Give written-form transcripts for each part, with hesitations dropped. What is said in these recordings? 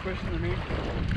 pushing the meat.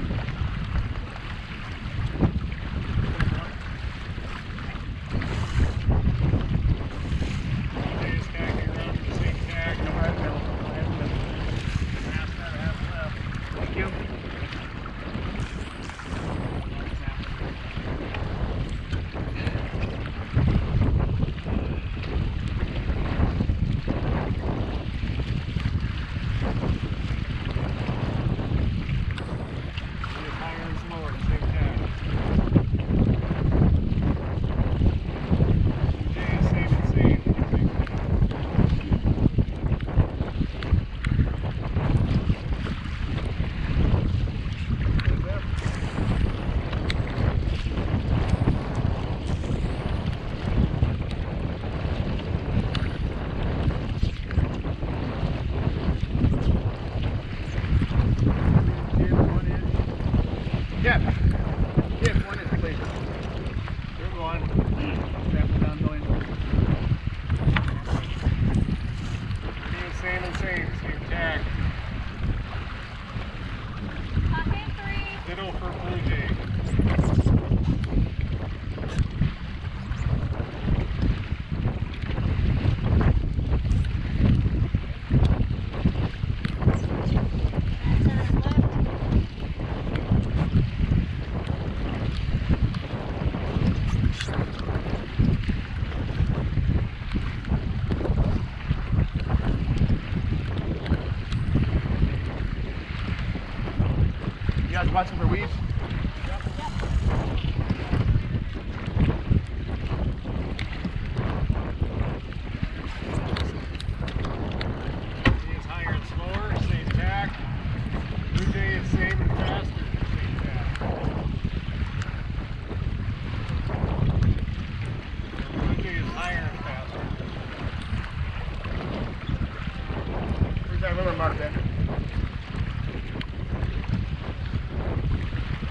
Watching for weeds? He is higher and slower, same tack. Blue Jay is same and faster, same tack. Blue Jay is higher and faster. Where's that river mark at?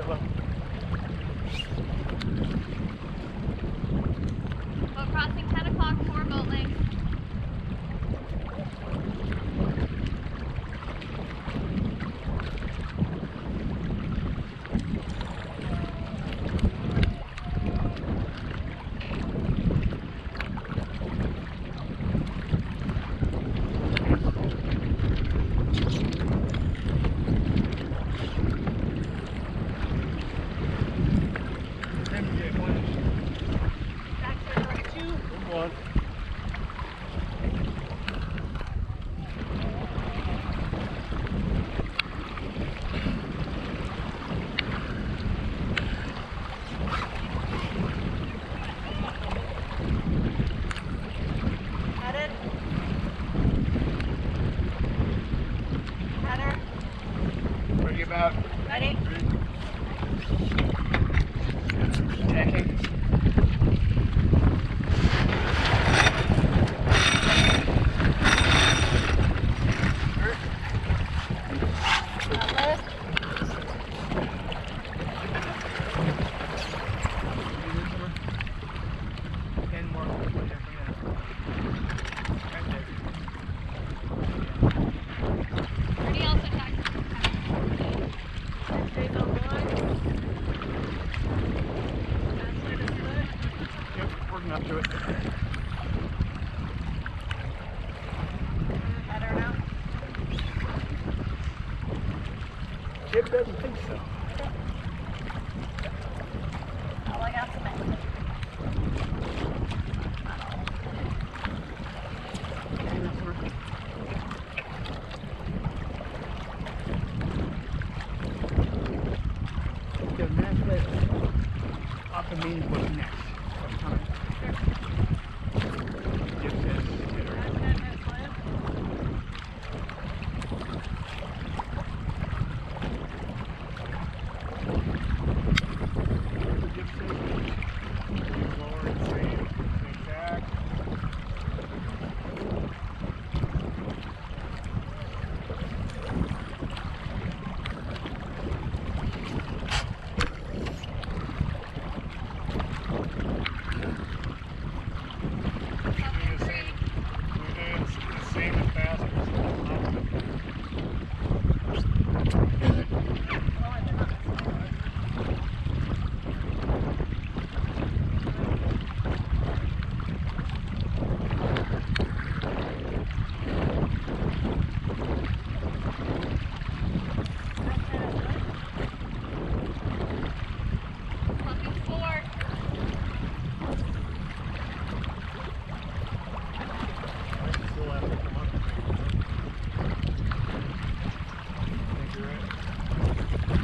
low. Boat crossing 10 o'clock, 4 boat lengths. About Ready? checking. Ready, also tack. Yep, working up to it. Better now? Chip doesn't think so. Oh, I got some. Get a nice lift off the main boat next. Get this. Lower and same tack. Same and faster. Pumping 4. Still have to come up. I think you're right.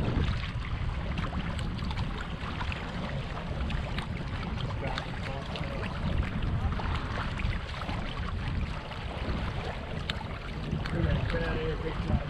Back and forth. Get out of here, big shot.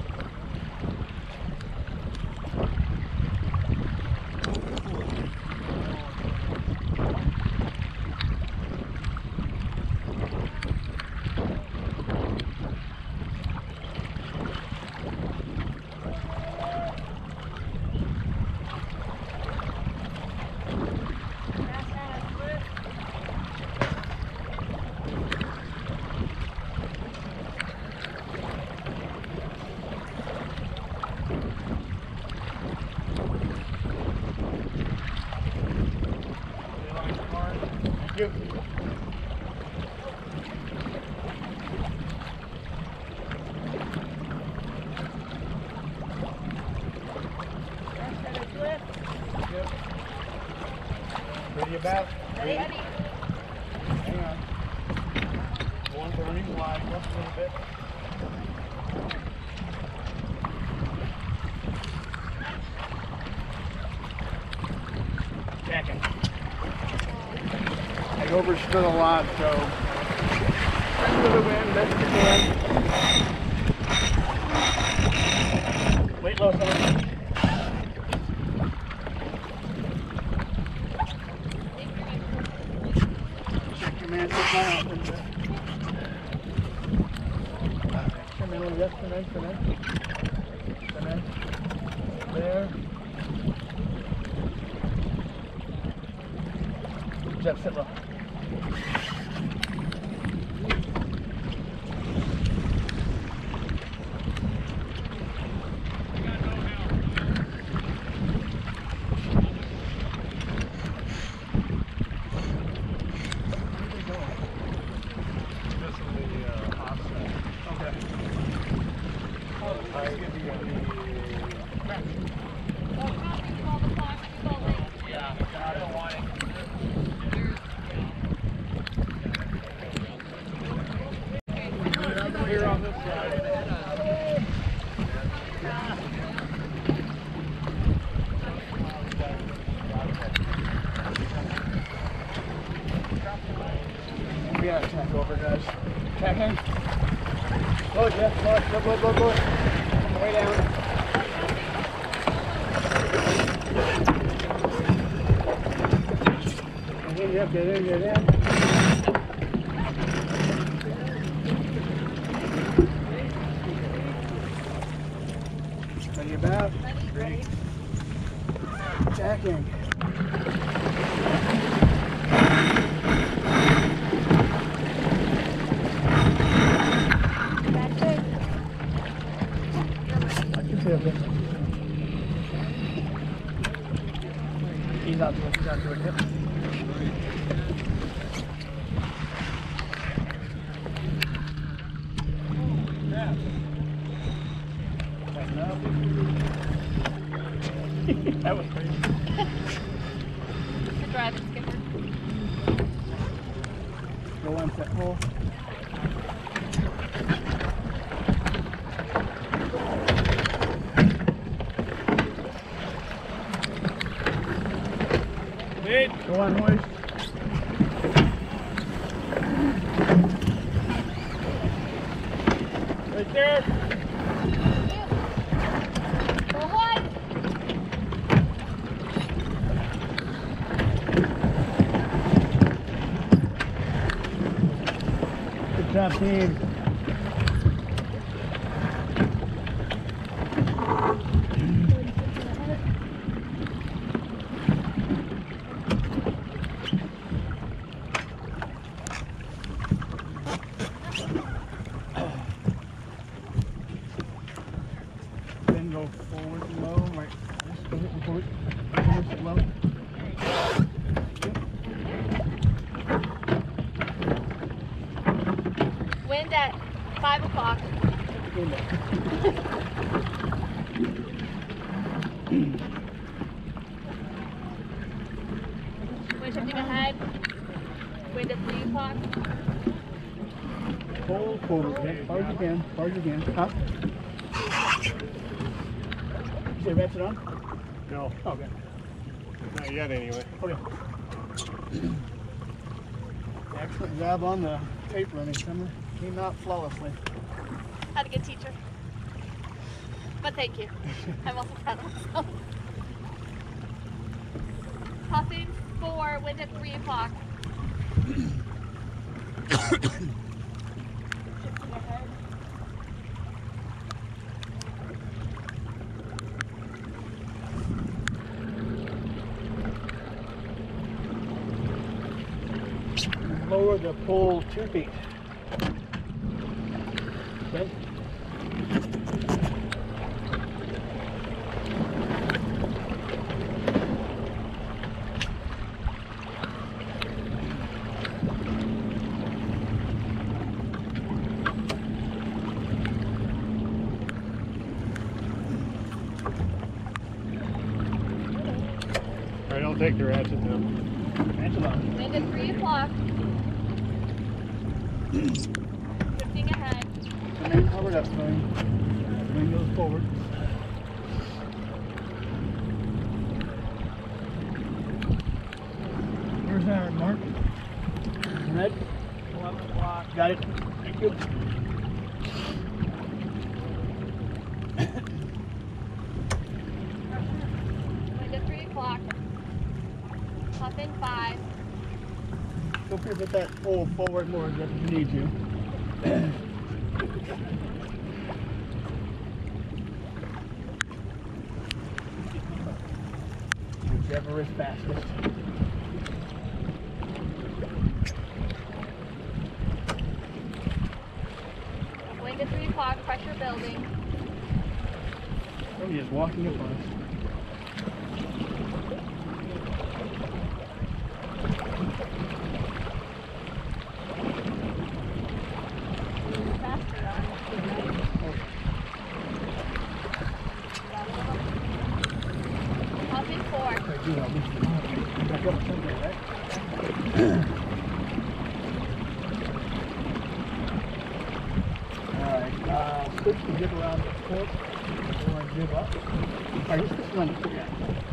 Thank you. Yep. Ready about? Ready? Hang on. One turning wide, just a little bit. Checking. I overstood a lot, so best for the wind, best you can. Wait low, son. Check your man, take my out. Come in, yes, come in. There. Jeff, sit low. Here on this side. We gotta tack over, guys. Tacking. Load, Jeff. Load. Way down. Get in, Jeff. Get in. Ready about? Ready. Tacking. That's it. I can feel it. He's out to it. Yep. That was crazy. The driving skipper. Go on set hole. Go on, hoist. Right there. Ahoy! Good job, team. Then go forward and low, right. Just go hit forward. Forward, low. Wind at 5 o'clock. Wind shifting ahead. Wind at 3 o'clock. Pull forward, okay? Far as you can. Up. You say wraps it on? No, Okay. not yet anyway. Okay. Excellent job on the tape running, Summer. Came out flawlessly. Had a good teacher. But thank you. I'm also proud of myself. Puffing 4, wind at 3 o'clock. Shifting ahead. Lower the pole 2 feet. Okay. All right, I'll take the ratchet now. Ratchet on. Wind at 3 o'clock. Shifting ahead. Remain covered up, Tony. Wing goes forward. Where's that mark? Red? 11 o'clock. Got it. Thank you. Wind at 3 o'clock. Puffing 5. Feel free to put that pole forward more if you need to. Whichever is fastest. Wind at 3 o'clock, pressure building. Oh, he is walking up on us. Faster on. Up in 4. I do help me. Back up somewhere, right? Alright, switch the jib around the port. Or jib up. Alright, just this one. Yeah.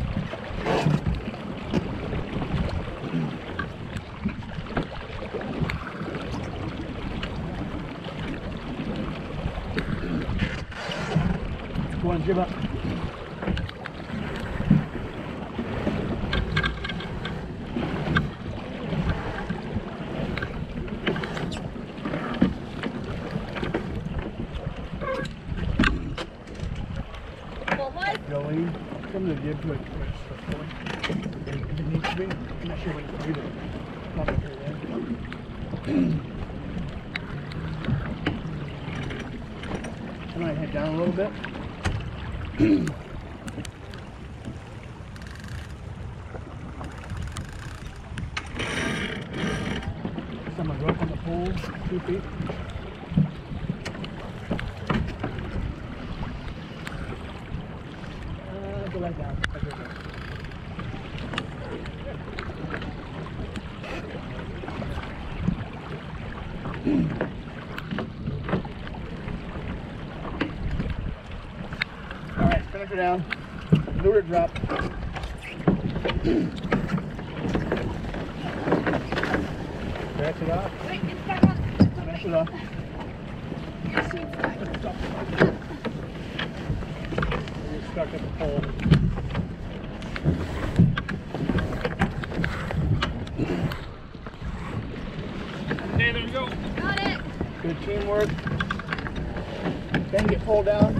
Go on, jib up. Full hood. Going from the jib to it. If it needs to be. I'm not sure what it's doing. Probably here then. I'm going to head down a little bit. Some rope on the pole, 2 feet. Go right down. Okay, good. All right, finish her down. Lure drop. Scratch it off. Wait, it's stuck on. Scratch it off. Your seat's stuck. You're stuck at the pole. Okay, there you go. Got it. Good teamwork. Then get pulled down.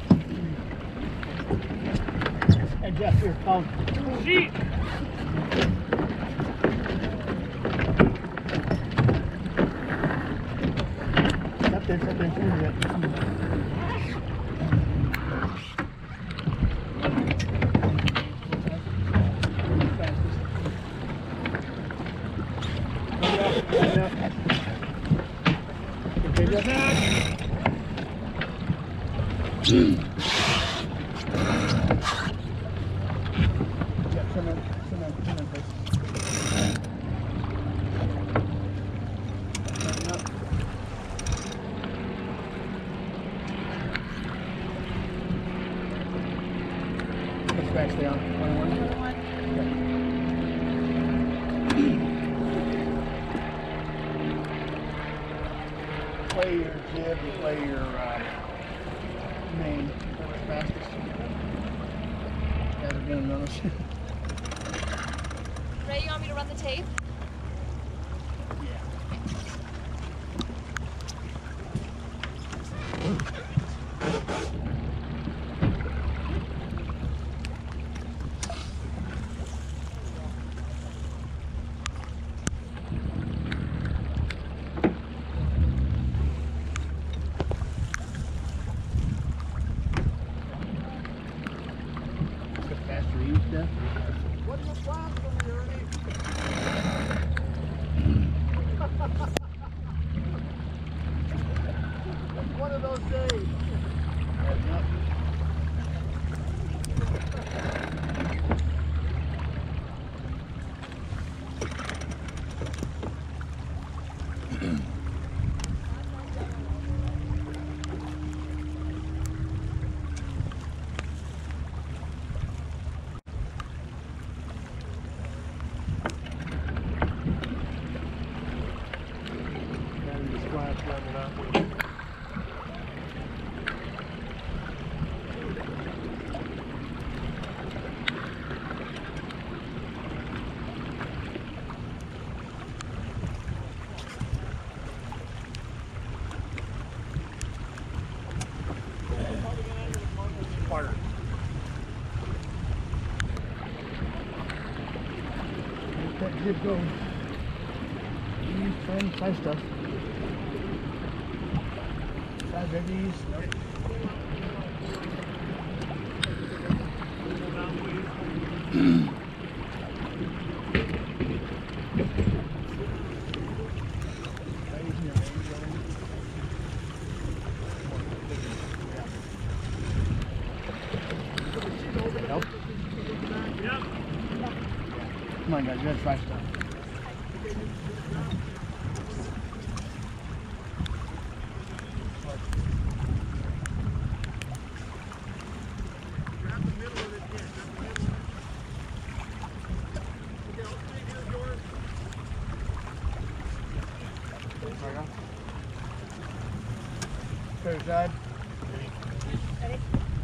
Adjust your phone. Sheet. Up there, change it. Stay on. Play your jib, play your main, whatever's fastest. Guys are getting on us. Ray, you want me to run the tape? What's your plan for me, Ernie? It's one of those days. Good go. Trying size stuff. Size biggies. Nope. Nope. Come on guys, you gotta try stuff. Third side. Ready?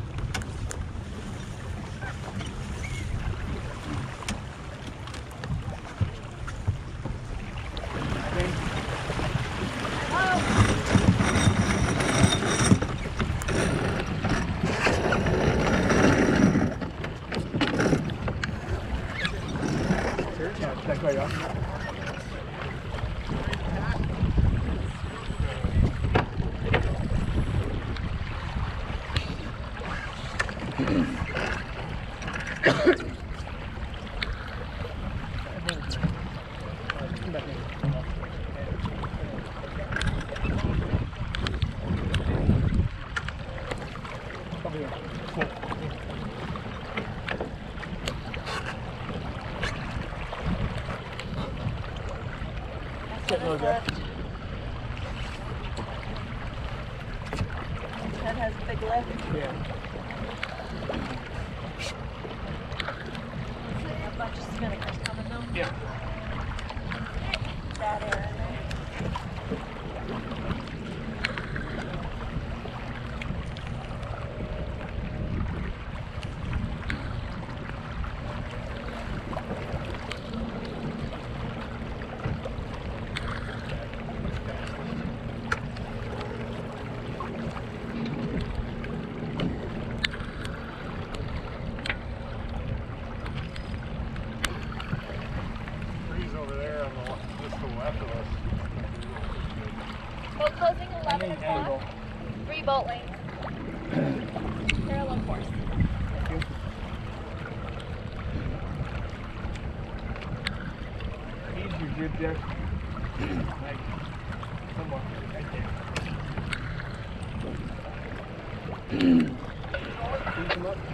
That's right, y'all. Get low, Jeff. That has a big lift. Yeah. A bunch of spinnakers coming though. Yeah. That air in there. Over there on the, just to the left of us. Boat closing 11 o'clock. 3 boat lanes. Parallel course. Thank you. Ease your grip, Jeff. Like, come on, right there. Ease them up.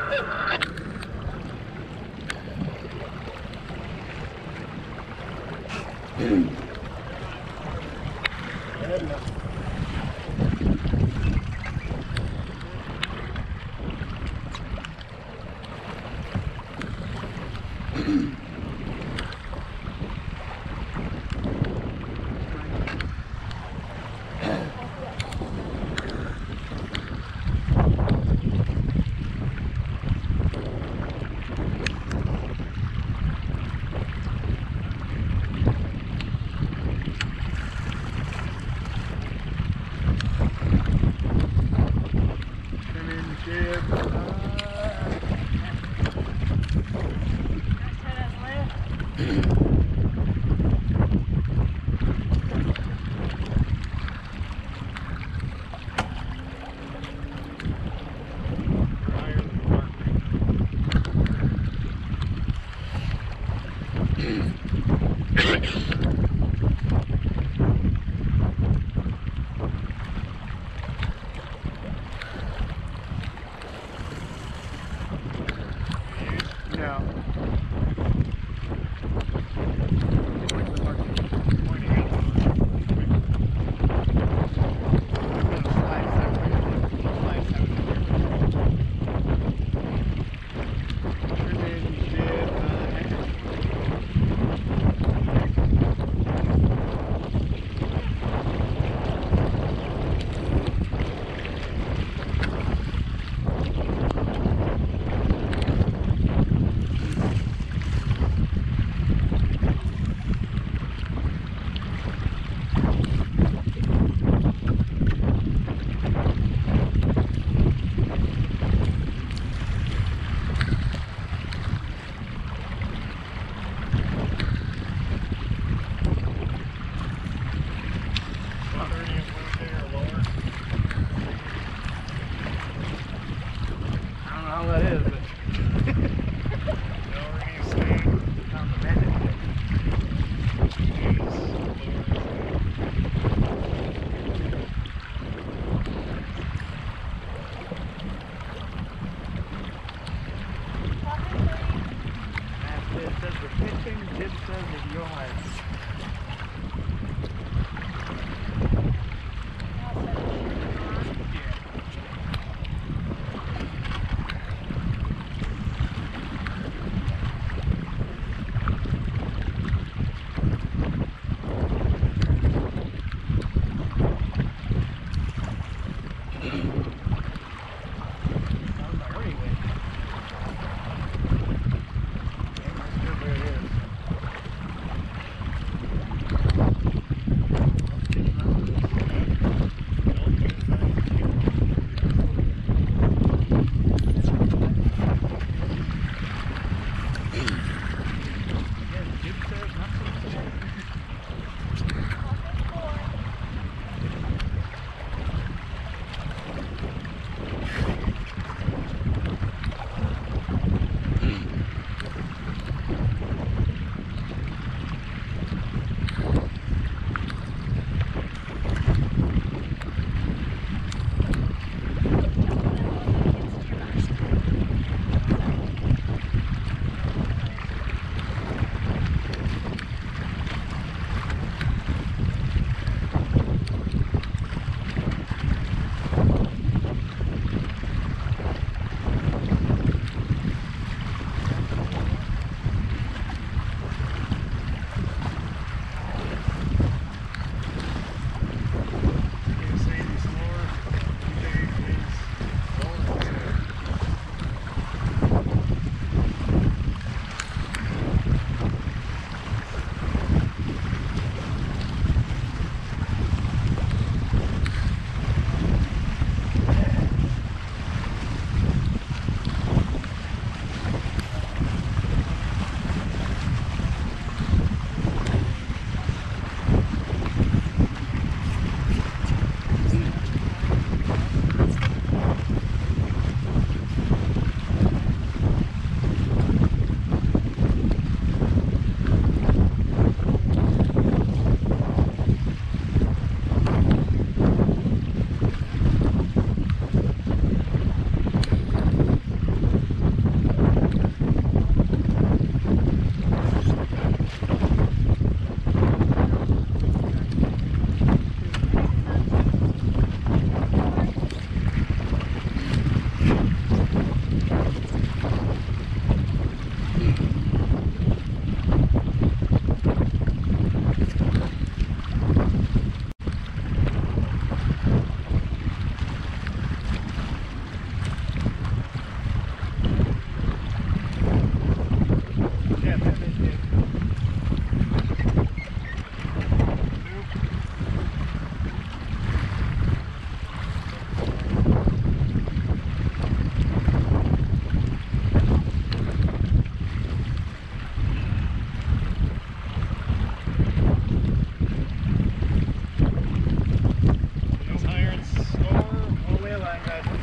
Good enough.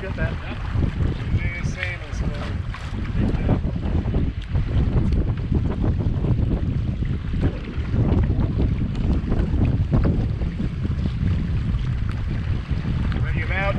get that. Today is same as big job. Ready him out.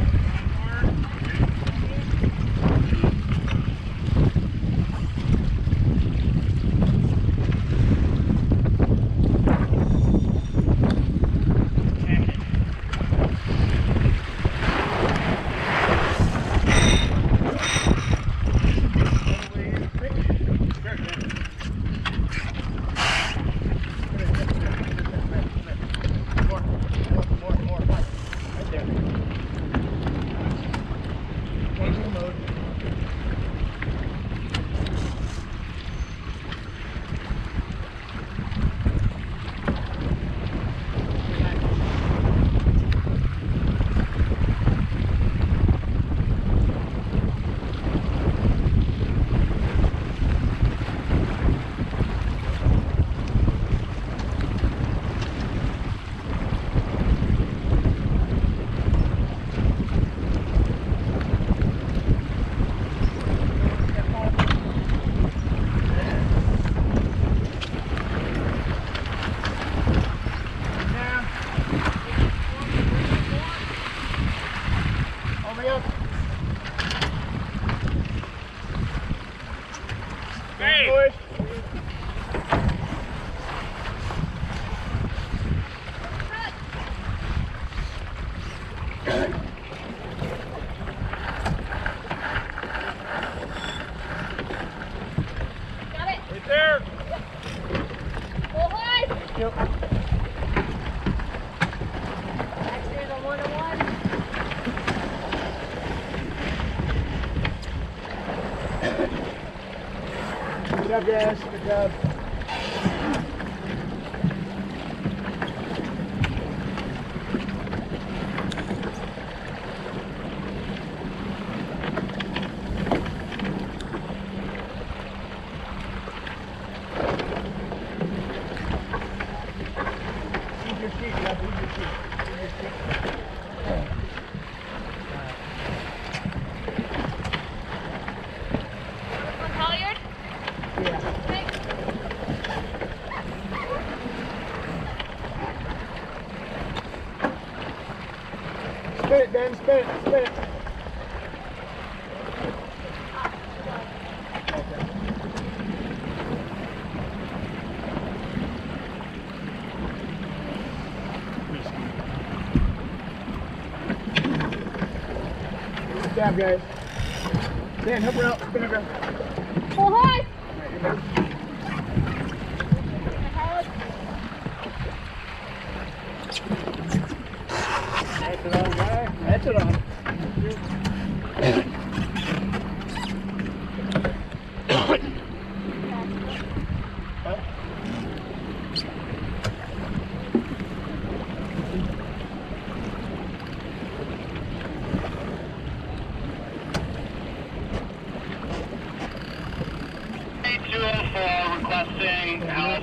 Hey! Boys. Got it. Right there! Pull high. Yep. Next year's a 1-1. Good job, guys. Good job. Use your feet, Jeff. Use your feet. Use your feet. On Halyard. Yeah. Thanks. Spin it, Ben. Spin it. Spin it. Good job, guys. Dan, help her out. Spin her around. Pull high. Alright, you're good. That's it on, guy. That's it on. Huh? Requesting help.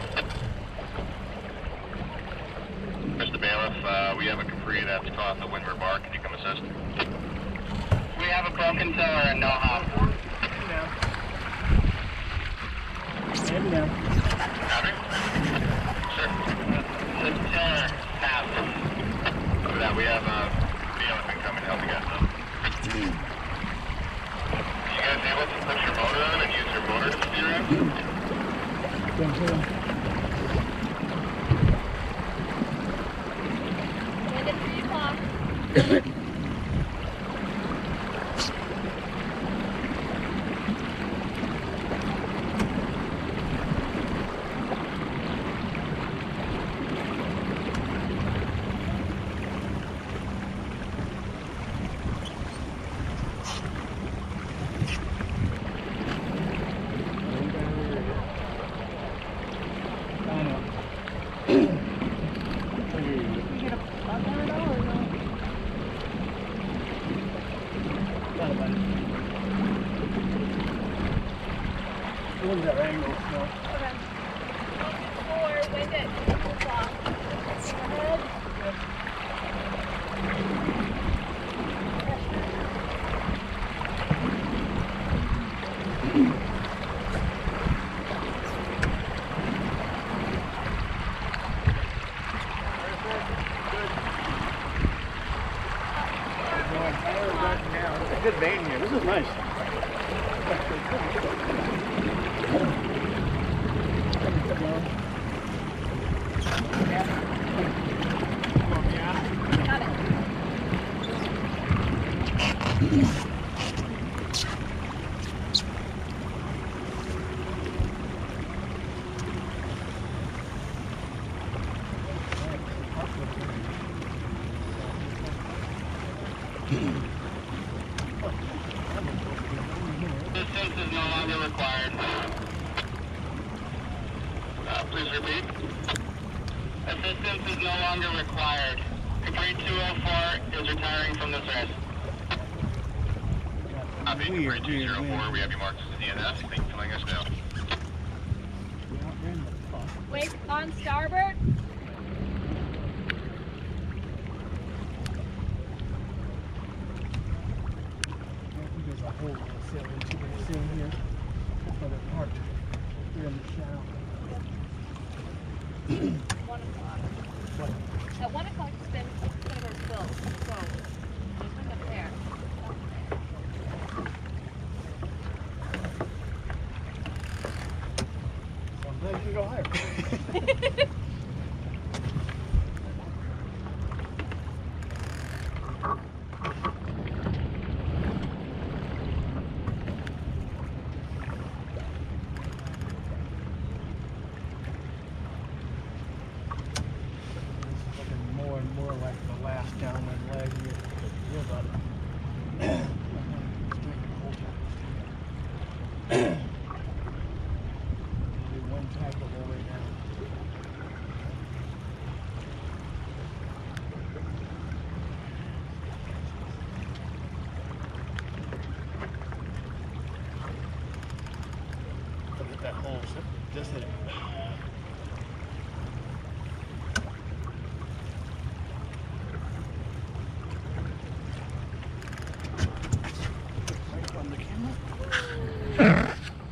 Mr. Bailiff, we have a Capri that's caught in the windward bar. Can you come assist? We have a broken tiller and no hop. Maybe now. Copy? Sure. The tiller snapped. Over that, we have a bailiff incoming to help you guys out. You guys able to put your motor on and use your motor to steer in? Thank you. And at 3 o'clock. I know. Not a bad. Look at that angle. No. Okay. Focus 4, wind at 2 o'clock. Ahead. right now. It's a good vein here. This is nice. Got it. Assistance is no longer required. Please repeat. Assistance is no longer required. Capri 204 is retiring from the service. Copy. Capri 204, we have you marked as a DNS. Thank you for letting us know. Wake on starboard. There's a hole in the sail into the sail here. That's why they're parked here in the shadow. 1 o'clock. What? At 1 o'clock, it's been kind of filled. So, there's one up there. So I'm glad you can go higher. More and more like the last downwind leg here. Feel about it. Do one tackle the whole way down. Look at that hole. Just hit it. On the camera.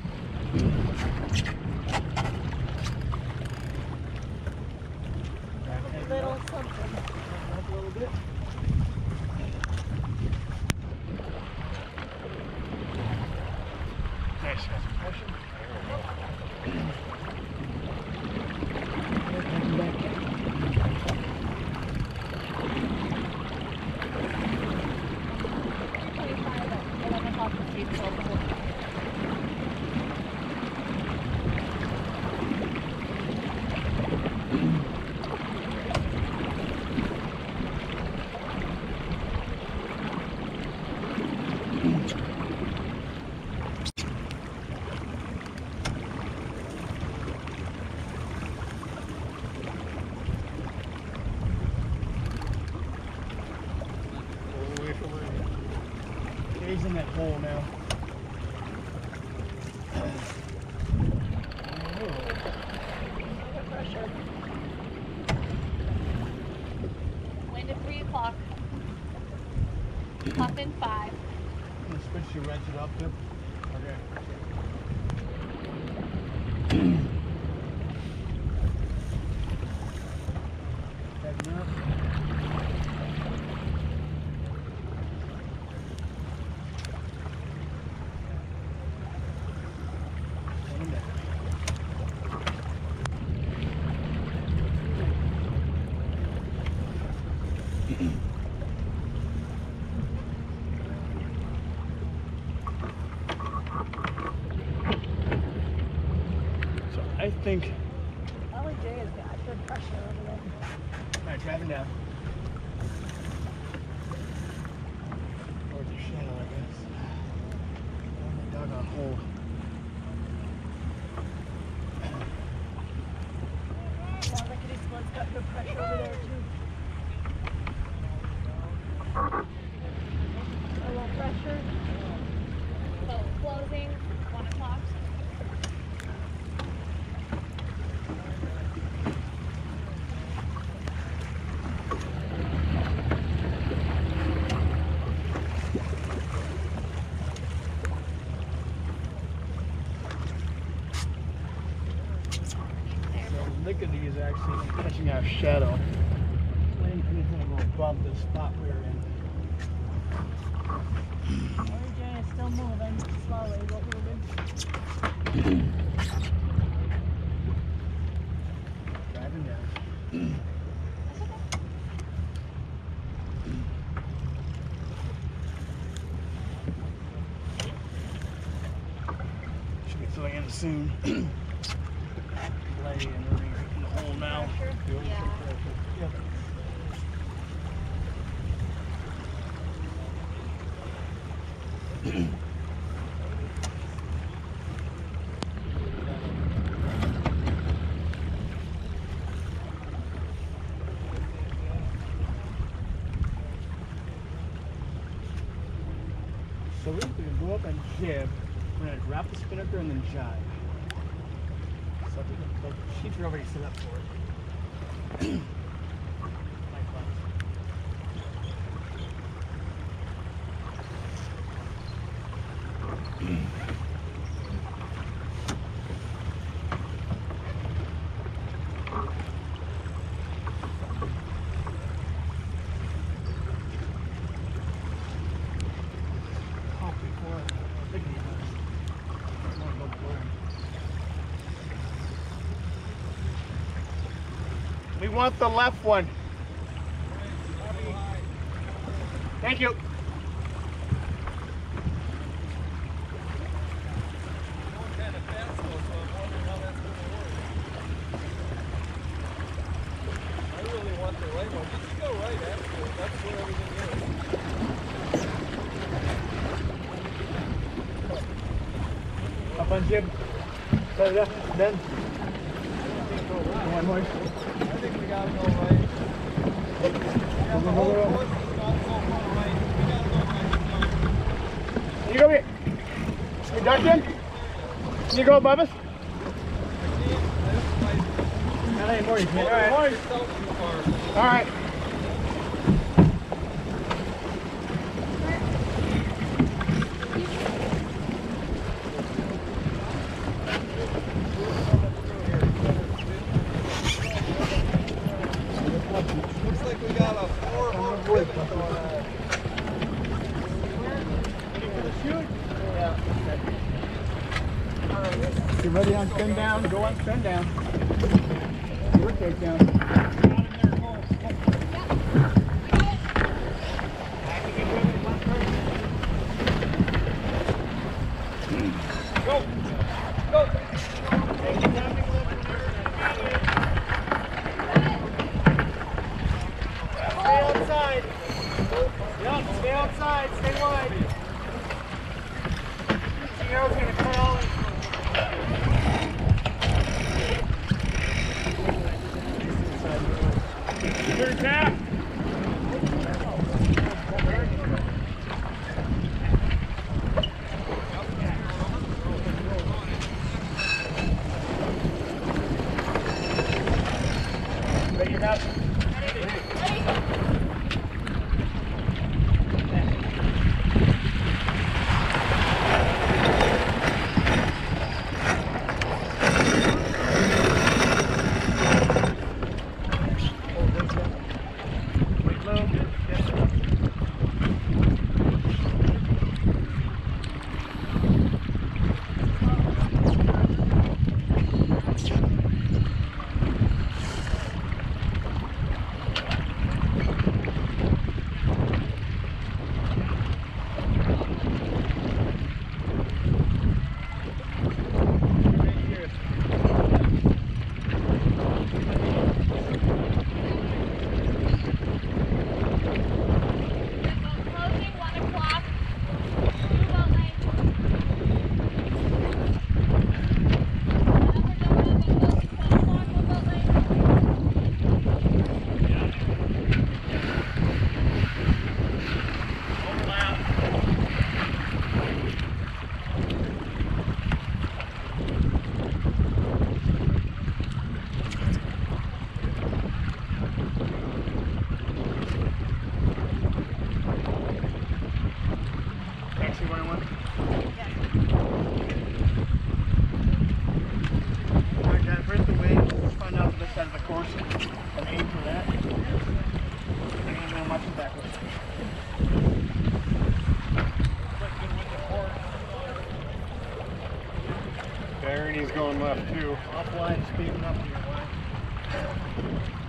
Little something. Up a little bit. Nice. Got some pressure. He's in that hole now. Wind at 3 o'clock. Puff in 5. The switch you wrench it up to. Okay. Heading up. So I think. LJ has got good pressure over there. Alright, driving down. Towards the shadow, I guess. Oh, my doggone hole. Sounds like this one's got good pressure over there too. A little pressure. So closing 1 o'clock. Lickety is actually catching our shadow. Wind is going to go above the spot we were in. Driving down. Should be filling in soon. Lay and running in the hole now. Yeah. Yep. So we're going to go up and jib. We're going to drop the spinnaker and then jibe. So I think the sheets are already set up for it. Likewise. We want the left one. Thank you. Up on jib. Set it up. Then. One more. I think we got to go right. Can you go here? You ducked in? Can you go above us? Not anymore, you can't. All right. All right. Looks like we got a 4-hook limit on that. You ready on spin down? Go on spin down. Your take down. Go! Go! Stay outside. Yep, stay outside. Stay wide. Sierra's gonna crawl. Clear tap. Ready enough? going left too. Offline, speeding up here, line.